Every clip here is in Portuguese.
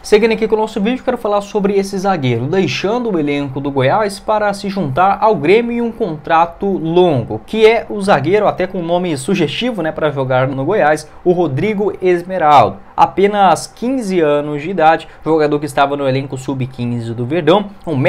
Seguindo aqui com o nosso vídeo, quero falar sobre esse zagueiro, deixando o elenco do Goiás para se juntar ao Grêmio em um contrato longo, que é o zagueiro, até com um nome sugestivo, né, para jogar no Goiás, o Rodrigo Esmeraldo. Apenas 15 anos de idade, jogador que estava no elenco sub-15 do Verdão,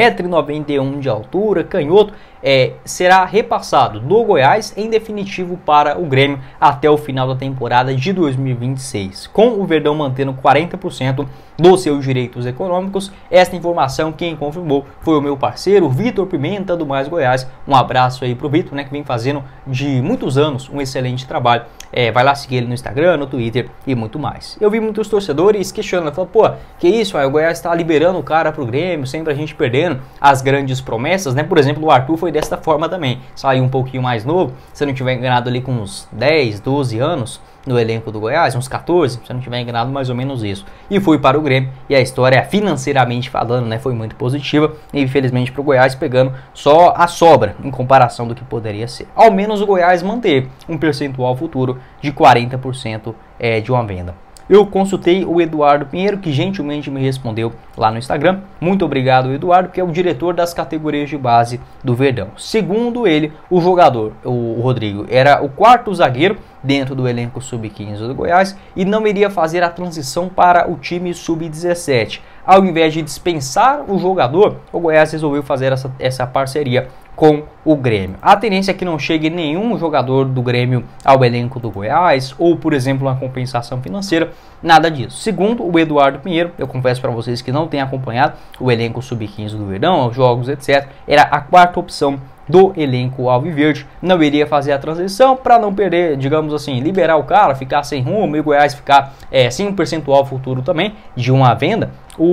1,91 m de altura, canhoto, será repassado do Goiás em definitivo para o Grêmio até o final da temporada de 2026, com o Verdão mantendo 40% dos seus direitos econômicos. Esta informação quem confirmou foi o meu parceiro Vitor Pimenta do Mais Goiás. Um abraço aí pro Vitor, né, que vem fazendo de muitos anos um excelente trabalho. Vai lá seguir ele no Instagram, no Twitter e muito mais. Eu vi muitos torcedores questionando, falando, pô, que isso, o Goiás está liberando o cara pro Grêmio, sempre a gente perdendo as grandes promessas, né? Por exemplo, o Arthur foi desta forma também, saiu um pouquinho mais novo, se não tiver enganado ali com uns 10, 12 anos no elenco do Goiás, uns 14, se não tiver enganado, mais ou menos isso. E foi para o Grêmio, e a história, financeiramente falando, né, foi muito positiva, e infelizmente para o Goiás pegando só a sobra em comparação do que poderia ser. Ao menos o Goiás manter um percentual futuro de 40% de uma venda. Eu consultei o Eduardo Pinheiro, que gentilmente me respondeu lá no Instagram. Muito obrigado, Eduardo, que é o diretor das categorias de base do Verdão. Segundo ele, o jogador, o Rodrigo, era o quarto zagueiro dentro do elenco sub-15 do Goiás e não iria fazer a transição para o time sub-17. Ao invés de dispensar o jogador, o Goiás resolveu fazer essa parceria com o Grêmio. A tendência é que não chegue nenhum jogador do Grêmio ao elenco do Goiás, ou por exemplo uma compensação financeira, nada disso. Segundo o Eduardo Pinheiro, eu confesso para vocês que não tenho acompanhado o elenco sub-15 do Verdão, os jogos, etc. Era a quarta opção do elenco alviverde, não iria fazer a transição para não perder, digamos assim, liberar o cara, ficar sem rumo e o Goiás ficar sem um percentual futuro também de uma venda.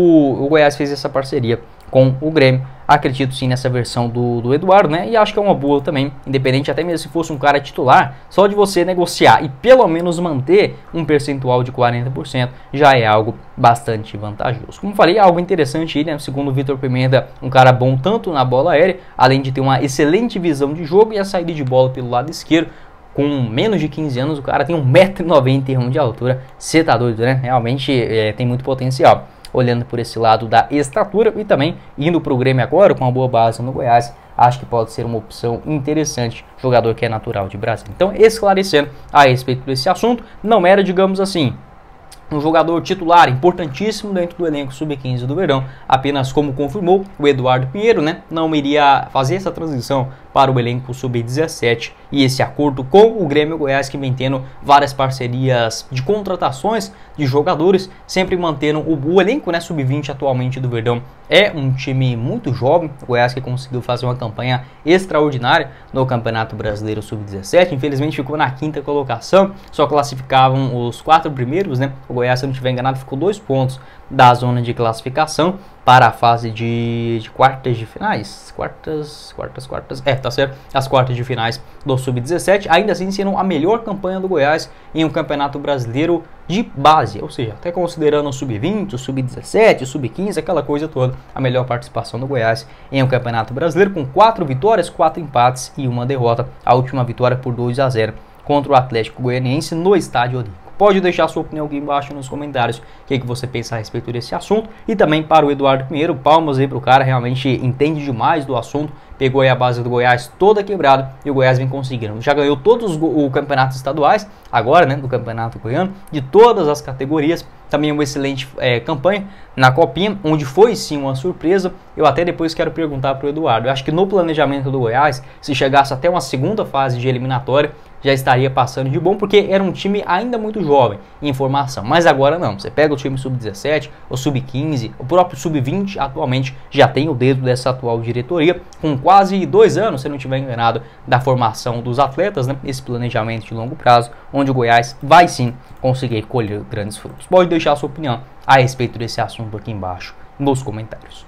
O Goiás fez essa parceria com o Grêmio. Acredito sim nessa versão do Eduardo, né? E acho que é uma boa também, independente até mesmo se fosse um cara titular, só de você negociar e pelo menos manter um percentual de 40% já é algo bastante vantajoso. Como falei, algo interessante aí, né? Segundo o Vitor Pimenta, um cara bom tanto na bola aérea, além de ter uma excelente visão de jogo e a saída de bola pelo lado esquerdo. Com menos de 15 anos, o cara tem 1,91 m de altura. Você tá doido, né? Realmente tem muito potencial. Olhando por esse lado da estatura e também indo para o Grêmio agora com uma boa base no Goiás, acho que pode ser uma opção interessante, jogador que é natural de Brasília. Então, esclarecendo a respeito desse assunto, não era, digamos assim, um jogador titular importantíssimo dentro do elenco sub-15 do Verdão, apenas como confirmou o Eduardo Pinheiro, né, não iria fazer essa transição para o elenco sub-17 e esse acordo com o Grêmio Goiás, que vem tendo várias parcerias de contratações de jogadores, sempre mantendo o elenco, né, sub-20 atualmente do Verdão. É um time muito jovem, o Goiás que conseguiu fazer uma campanha extraordinária no Campeonato Brasileiro Sub-17, infelizmente ficou na quinta colocação, só classificavam os 4 primeiros, né, o Goiás, se não estiver enganado, ficou 2 pontos da zona de classificação para a fase de quartas de finais, tá certo, as quartas de finais do Sub-17, ainda assim sendo a melhor campanha do Goiás em um campeonato brasileiro de base, ou seja, até considerando o Sub-20, o Sub-17, o Sub-15, aquela coisa toda, a melhor participação do Goiás em um campeonato brasileiro com 4 vitórias, 4 empates e uma derrota, a última vitória por 2-0 contra o Atlético Goianiense no Estádio Olímpico. Pode deixar sua opinião aqui embaixo nos comentários, o que você pensa a respeito desse assunto. E também para o Eduardo Pinheiro, palmas aí para o cara, realmente entende demais do assunto. Pegou aí a base do Goiás toda quebrada e o Goiás vem conseguindo. Já ganhou todos os campeonatos estaduais, agora, né, do Campeonato Goiano, de todas as categorias. Também uma excelente campanha na Copinha, onde foi sim uma surpresa. Eu até depois quero perguntar para o Eduardo. Eu acho que no planejamento do Goiás, se chegasse até uma segunda fase de eliminatória, já estaria passando de bom, porque era um time ainda muito jovem em formação. Mas agora não, você pega o time sub-17, o sub-15, o próprio sub-20 atualmente já tem o dedo dessa atual diretoria, com quase 2 anos, se não estiver enganado, da formação dos atletas, né? Esse planejamento de longo prazo, onde o Goiás vai sim conseguir colher grandes frutos. Pode deixar a sua opinião a respeito desse assunto aqui embaixo nos comentários.